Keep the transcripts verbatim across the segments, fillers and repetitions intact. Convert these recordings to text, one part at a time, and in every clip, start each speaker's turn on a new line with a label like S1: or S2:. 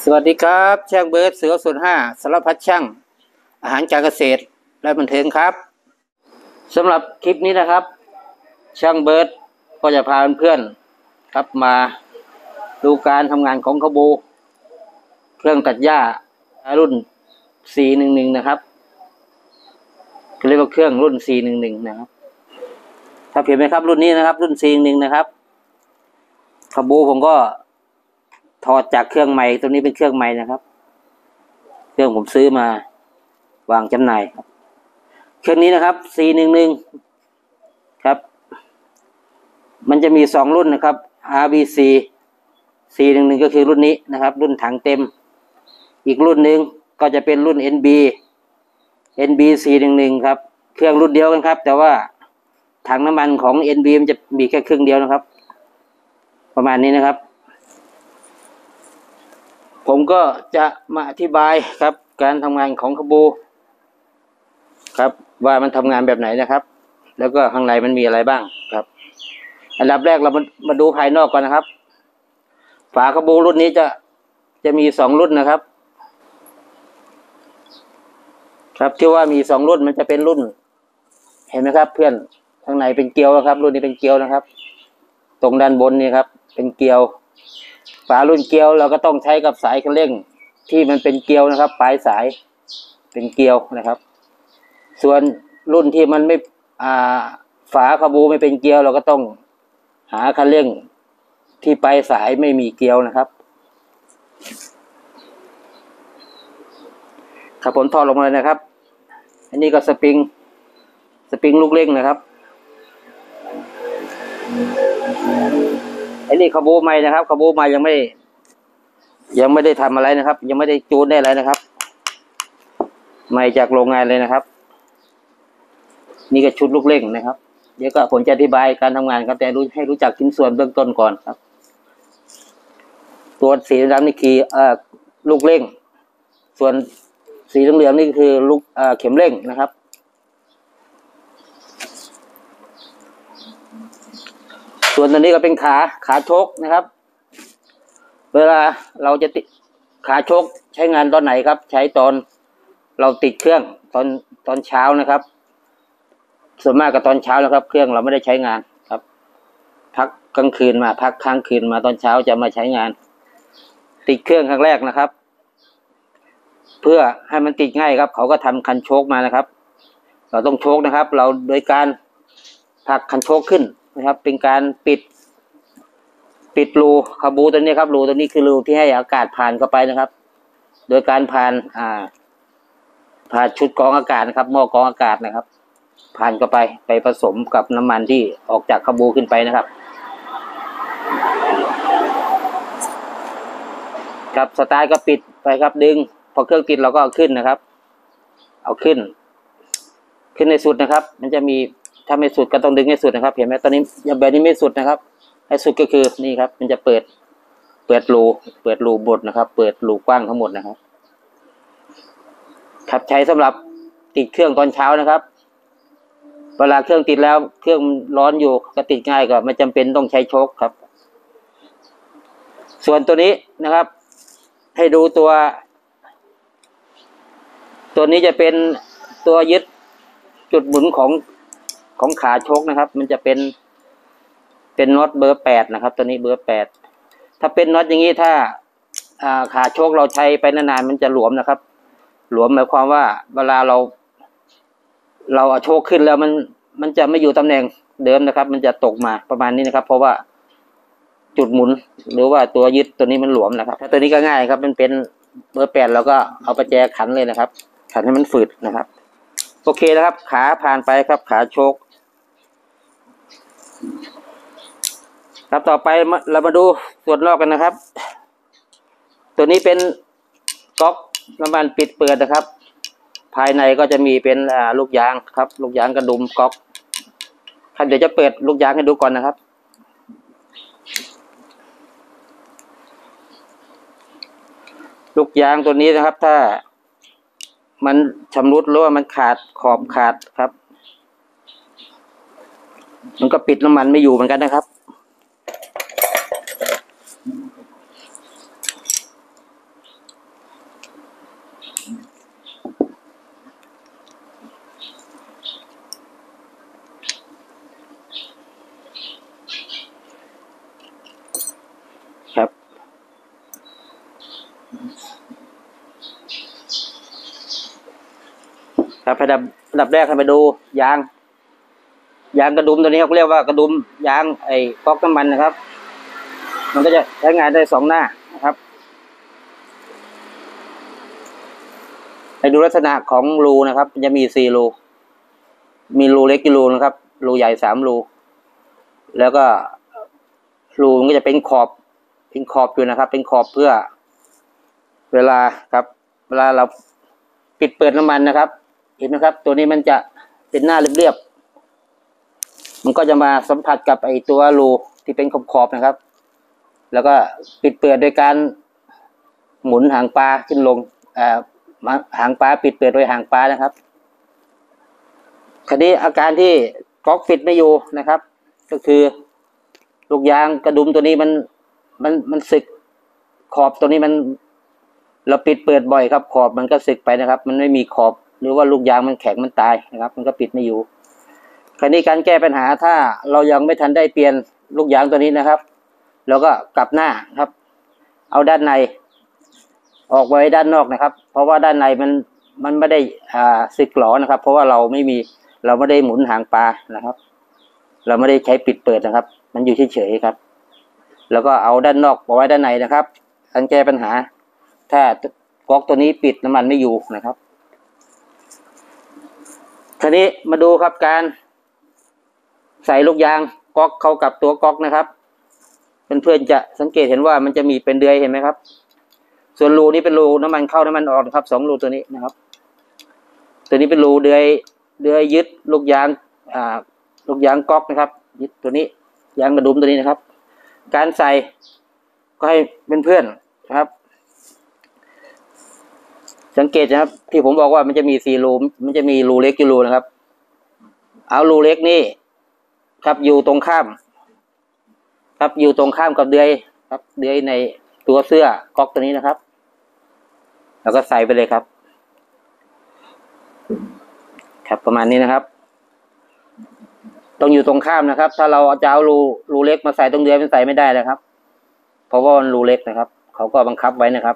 S1: สวัสดีครับช่างเบิร์ดเสือส่วนห้าสารพัดช่างอาหารการเกษตรและบันเทิงครับสำหรับคลิปนี้นะครับช่างเบิร์ดก็จะพาเพื่อนๆครับมาดูการทำงานของขบูเครื่องตัดหญ้ารุ่น สี่หนึ่งหนึ่ง นะครับเรียกว่าเครื่องรุ่น สี่หนึ่งหนึ่ง นะครับถ้าเห็นไหมครับรุ่นนี้นะครับรุ่น สี่หนึ่งหนึ่ง นะครับขบูผมก็ถอดจากเครื่องใหม่ตัวนี้เป็นเครื่องใหม่นะครับเครื่องผมซื้อมาวางจำหน่ายครับเครื่องนี้นะครับ สี่หนึ่งหนึ่ง ครับมันจะมีสองรุ่นนะครับ อาร์ บี ซี สี่หนึ่งหนึ่ง ก็คือรุ่นนี้นะครับรุ่นถังเต็มอีกรุ่นหนึ่งก็จะเป็นรุ่น เอ็น บี เอ็น บี สี่หนึ่งหนึ่ง ครับเครื่องรุ่นเดียวกันครับแต่ว่าถังน้ำมันของ เอ็น บี มันจะมีแค่ครึ่งเดียวนะครับประมาณนี้นะครับผมก็จะมาอธิบายครับการทำงานของขบูครับว่ามันทำงานแบบไหนนะครับแล้วก็ข้างในมันมีอะไรบ้างครับอันดับแรกเรามามาดูภายนอกก่อนนะครับฝาขบูรุ่นนี้จะจะมีสองรุ่นนะครับครับที่ว่ามีสองรุ่นมันจะเป็นรุ่นเห็นไหมครับเพื่อนข้างในเป็นเกลียวนะครับรุ่นนี้เป็นเกลียวนะครับตรงด้านบนนี่ครับเป็นเกลียวฝารุ่นเกลียวเราก็ต้องใช้กับสายคันเร่งที่มันเป็นเกลียวนะครับปลายสายเป็นเกลียวนะครับส่วนรุ่นที่มันไม่อ่าฝาขบูไม่เป็นเกลียวเราก็ต้องหาคันเร่งที่ปลายสายไม่มีเกลียวนะครับครับผมถอดลงมาเลยนะครับอันนี้ก็สปริงสปริงลูกเร่งนะครับอันนี้ขบูใหม่นะครับขบูใหม่ยังไม่ยังไม่ได้ทำอะไรนะครับยังไม่ได้จูนได้อะไรนะครับใหม่จากโรงงานเลยนะครับนี่ก็ชุดลูกเร่งนะครับเดี๋ยวก็ผมจะอธิบายการทำงานครับแต่รู้ให้รู้จักชิ้นส่วนเบื้องต้นก่อนครับตัวสีดำนี่คือเอ่อลูกเร่งส่วนสีเหลืองนี่คือลูกเอ่อเข็มเร่งนะครับส่วนตัวนี้ก็เป็นขาขาโชคนะครับเวลาเราจะติดขาโชคใช้งานตอนไหนครับใช้ตอนเราติดเครื่องตอนตอนเช้านะครับส่วนมากก็ตอนเช้านะครับเครื่องเราไม่ได้ใช้งานครับพักกลางคืนมาพักค้างคืนมาตอนเช้าจะมาใช้งานติดเครื่องครั้งแรกนะครับเพื่อให้มันติดง่ายครับเขาก็ทำคันโชคมานะครับเราต้องโชคนะครับเราโดยการผลักคันโชคขึ้นนะครับเป็นการปิดปิดรูขบูตัวนี้ครับรูตัวนี้คือรูที่ให้อากาศผ่านเข้าไปนะครับโดยการผ่านอ่าผ่านชุดกรองอากาศนะครับหม้อกรองอากาศนะครับผ่านเข้าไปไปผสมกับน้ำมันที่ออกจากขบูขึ้นไปนะครับครับสตาร์ทก็ปิดไปครับดึงพอเครื่องติดเราก็เอาขึ้นนะครับเอาขึ้นขึ้นในสุดนะครับมันจะมีถ้าไม่สุดก็ต้องดึงให้สุดนะครับเห็นไหมตอนนี้ยังแบบนี้ไม่สุดนะครับให้สุดก็คือนี่ครับมันจะเปิดเปิดรูเปิดรูบดนะครับเปิดรูกว้างทั้งหมดนะครับครับใช้สำหรับติดเครื่องตอนเช้านะครับเวลาเครื่องติดแล้วเครื่องร้อนอยู่ก็ติดง่ายก็ไม่จำเป็นต้องใช้โชคครับส่วนตัวนี้นะครับให้ดูตัวตัวนี้จะเป็นตัวยึดจุดหมุนของของขาโชคนะครับมันจะเป็นเป็นน็อตเบอร์แปดนะครับตัวนี้เบอร์แปดถ้าเป็นน็อตอย่างนี้ถ้าขาโชคเราใช้ไปนานๆมันจะหลวมนะครับหลวมหมายความว่าเวลาเราเราเอาโชคขึ้นแล้วมันมันจะไม่อยู่ตำแหน่งเดิมนะครับมันจะตกมาประมาณนี้นะครับเพราะว่าจุดหมุนหรือว่าตัวยึดตัวนี้มันหลวมนะครับถ้าตัวนี้ก็ง่ายครับมันเป็นเบอร์แปดเราก็เอาประแจขันเลยนะครับขันให้มันฝืดนะครับโอเคนะครับขาผ่านไปครับขาโชคครับต่อไปเรามาดูส่วนนอกกันนะครับตัวนี้เป็นก๊อกน้ำมันปิดเปิดนะครับภายในก็จะมีเป็นลูกยางครับลูกยางกระดุมก๊อกครับเดี๋ยวจะเปิดลูกยางให้ดูก่อนนะครับลูกยางตัวนี้นะครับถ้ามันชำรุดหรือว่ามันขาดขอบขาดครับมันก็ปิดน้ำมันไม่อยู่เหมือนกันนะครับครับอันดับอันดับแรกให้ไปดูยางยางกระดุมตัวนี้เขาเรียกว่ากระดุมยางไอ้ก๊อกน้ำมันนะครับ มันก็จะใช้งานได้สองหน้านะครับไปดูลักษณะของรูนะครับจะมีสี่รูมีรูเล็กกี่รูนะครับรูใหญ่สามรูแล้วก็รูมันก็จะเป็นขอบเป็นขอบอยู่นะครับเป็นขอบเพื่อเวลาครับเวลาเราปิดเปิดน้ำมันนะครับเห็นไหมครับตัวนี้มันจะเป็นหน้าเรียบๆมันก็จะมาสัมผัสกับไอตัวรูที่เป็นขอบๆนะครับแล้วก็ปิดเปิดโดยการหมุนหางปลาขึ้นลงอ่าหางปลาปิดเปิดโดยหางปลานะครับคราวนี้อาการที่ก๊อกฟิตไม่อยู่นะครับก็คือลูกยางกระดุมตัวนี้มันมันมันสึกขอบตัวนี้มันเราปิดเปิดบ่อยครับขอบมันก็สึกไปนะครับมันไม่มีขอบหรือว่าลูกยางมันแข็งมันตายนะครับมันก็ปิดไม่อยู่คราวนี้การแก้ปัญหาถ้าเรายังไม่ทันได้เปลี่ยนลูกยางตัวนี้นะครับเราก็กลับหน้าครับเอาด้านในออกไว้ด้านนอกนะครับเพราะว่าด้านในมันมันไม่ได้อ่าสึกหรอนะครับเพราะว่าเราไม่มีเราไม่ได้หมุนหางปลานะครับเราไม่ได้ใช้ปิดเปิดนะครับมันอยู่เฉยๆครับแล้วก็เอาด้านนอกเอาไว้ด้านในนะครับการแก้ปัญหาถ้าก๊อกตัวนี้ปิดน้ำมันไม่อยู่นะครับทีนี้มาดูครับการใส่ลูกยางก๊อกเข้ากับตัวก๊อกนะครับเพื่อนๆจะสังเกตเห็นว่ามันจะมีเป็นเดือยเห็นไหมครับส่วนรูนี้เป็นรูน้ำมันเข้าน้ำมันออกนะครับสองรูตัวนี้นะครับตัวนี้เป็นรูเดือยเดือยยึดลูกยางอ่าลูกยางก๊อกนะครับยึดตัวนี้ยางกระดุมตัวนี้นะครับการใส่ก็ให้เพื่อนๆนะครับสังเกตนะครับที่ผมบอกว่ามันจะมีสี่รูมันจะมีรูเล็กกี่รูนะครับเอารูเล็กนี่ครับอยู่ตรงข้ามครับอยู่ตรงข้ามกับเดือยครับเดือยในตัวเสื้อก๊อกตัวนี้นะครับแล้วก็ใส่ไปเลยครับครับประมาณนี้นะครับต้องอยู่ตรงข้ามนะครับถ้าเราจะเอารูรูเล็กมาใส่ตรงเดือยมันใส่ไม่ได้นะครับเพราะว่ามันรูเล็กนะครับเขาก็บังคับไว้นะครับ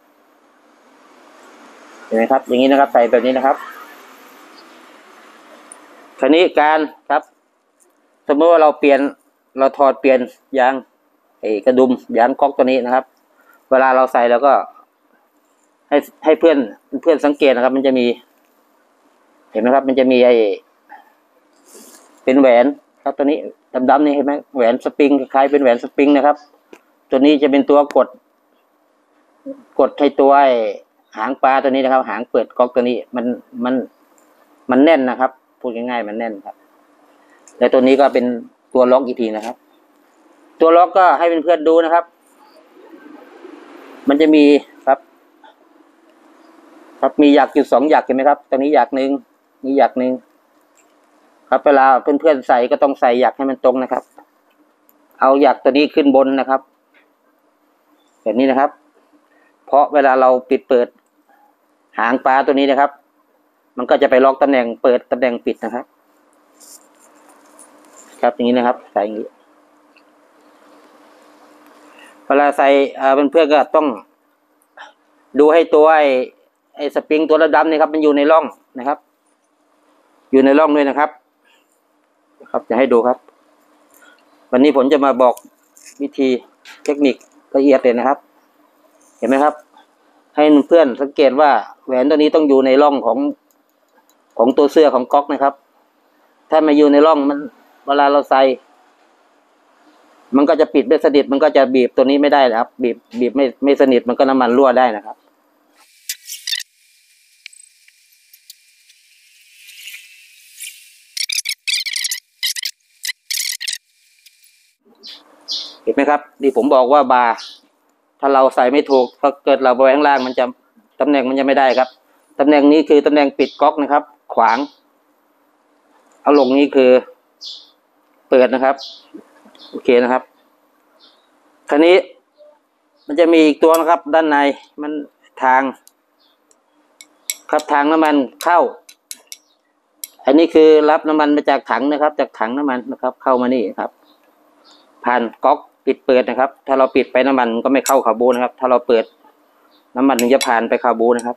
S1: เห็นไหมครับอย่างนี้นะครับใส่แบบนี้นะครับคราวนี้การครับสมมติว่าเราเปลี่ยนเราถอดเปลี่ยนยางไอ้กระดุมยางก๊อกตัวนี้นะครับเวลาเราใส่แล้วก็ให้ให้เพื่อนเพื่อนสังเกตนะครับมันจะมีเห็นไหมครับมันจะมีไอ้เป็นแหวนครับตัวนี้ดำๆนี่เห็นไหมแหวนสปริงคล้ายเป็นแหวนสปริงนะครับตัวนี้จะเป็นตัวกดกดให้ตัวไอ้หางปลาตัวนี้นะครับหางเปิดก๊อกตัวนี้มันมันมันแน่นนะครับพูดง่ายๆมันแน่นครับแต่ตัวนี้ก็เป็นตัวล็อกอีกทีนะครับตัวล็อกก็ให้เพื่อนๆดูนะครับมันจะมีครับครับมีหยักอยู่สองหยักเห็นไหมครับตัวนี้หยักหนึ่งมีหยักหนึ่งครับเวลาเพื่อนๆใส่ก็ต้องใส่หยักให้มันตรงนะครับเอาหยักตัวนี้ขึ้นบนนะครับแบบนี้นะครับเพราะเวลาเราปิดเปิดหางปลาตัวนี้นะครับมันก็จะไปล็อกตำแหน่งเปิดตำแหน่งปิดนะครับครับอย่างนี้นะครับใส่อย่างนี้เวลาใส่เพื่อนๆก็ต้องดูให้ตัวไอ้ไอ้สปริงตัวดำๆนี่ครับมันอยู่ในร่องนะครับอยู่ในร่องด้วยนะครับครับจะให้ดูครับวันนี้ผมจะมาบอกวิธีเทคนิคละเอียดเลยนะครับเห็นไหมครับให้เพื่อนสังเกตว่าแหวนตัวนี้ต้องอยู่ในร่องของของตัวเสื้อของก๊อกนะครับถ้ามาอยู่ในร่องมันเวลาเราใส่มันก็จะปิดไม่สนิทมันก็จะบีบตัวนี้ไม่ได้นะครับบีบบีบไม่ไม่สนิทมันก็น้ำมันรั่วได้นะครับเห็นไหมครับที่ผมบอกว่าบาร์ถ้าเราใส่ไม่ถูกถ้าเกิดเราไปข้างล่างมันจะตำแหน่งมันจะไม่ได้ครับตำแหน่งนี้คือตำแหน่งปิดก๊อกนะครับขวางเอาลงนี้คือเปิดนะครับโอเคนะครับคราวนี้มันจะมีอีกตัวนะครับด้านในมันทางครับทางน้ำมันเข้าอันนี้คือรับน้ำมันมาจากถังนะครับจากถังน้ำมันนะครับเข้ามานี่ครับผ่านก๊อกปิดเปิดนะครับถ้าเราปิดไปน้ำมันก็ไม่เข้าคาร์บูนะครับถ้าเราเปิดน้ำมันถึงจะผ่านไปคาบูนะครับ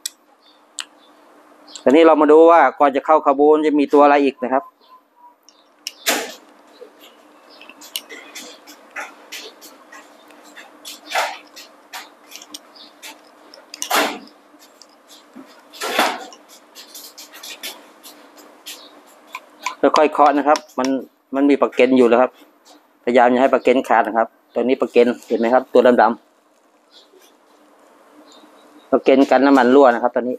S1: ตอนนี้เรามาดูว่าก่อนจะเข้าคาบูจะมีตัวอะไรอีกนะครับค่อยๆเคาะนะครับมันมันมีปากเก็นอยู่แล้วครับพยายามอย่าให้ปากเก็นขาดนะครับตัวนี้ปากเก็นเห็นไหมครับตัวดำๆปากเก็นกันน้ำมันรั่วนะครับตอนนี้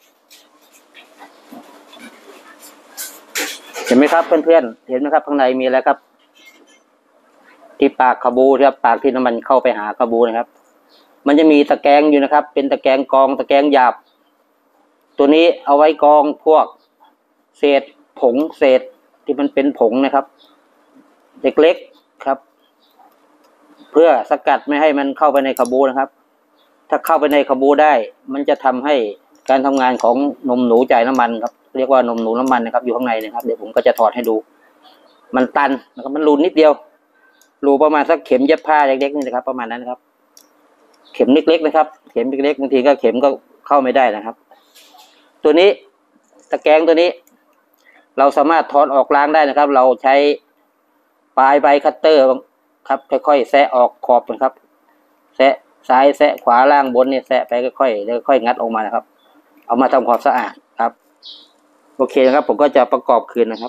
S1: เห็นไหมครับเพื่อนๆเห็นไหมครับข้างในมีอะไรครับที่ปากคาบูครับปากที่น้ำมันเข้าไปหาคาบูนะครับมันจะมีตะแกรงอยู่นะครับเป็นตะแกรงกรองตะแกรงหยาบตัวนี้เอาไว้กรองพวกเศษผงเศษที่มันเป็นผงนะครับเล็กๆครับเพื่อสกัดไม่ให้มันเข้าไปในคาบูนะครับถ้าเข้าไปในคาบูได้มันจะทำให้การทำงานของนมหนูจ่ายน้ำมันครับเรียกว่านมหนูน้ำมันนะครับอยู่ข้างในนะครับเดี๋ยวผมก็จะถอดให้ดูมันตันนะครับมันรูนิดเดียวรูประมาณสักเข็มเย็บผ้าเล็กๆนี่นะครับประมาณนั้นนะครับเข็มเล็กๆนะครับเข็มเล็กๆบางทีก็เข็มก็เข้าไม่ได้นะครับตัวนี้ตะแกรงตัวนี้เราสามารถถอดออกล้างได้นะครับเราใช้ปลายใบคัตเตอร์ครับค่อยๆแซะออกขอบนะครับแซะซ้ายแซะขวาล่างบนเนี่ยแซะไปค่อยๆแล้วค่อยงัดออกมานะครับเอามาทำความสะอาดครับโอเคนะครับผมก็จะประกอบคืนนะครับ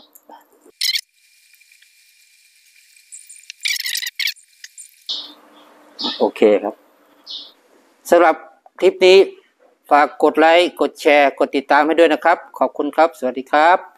S1: โอเคครับสำหรับคลิปนี้ฝากกดไลค์กดแชร์กดติดตามให้ด้วยนะครับขอบคุณครับสวัสดีครับ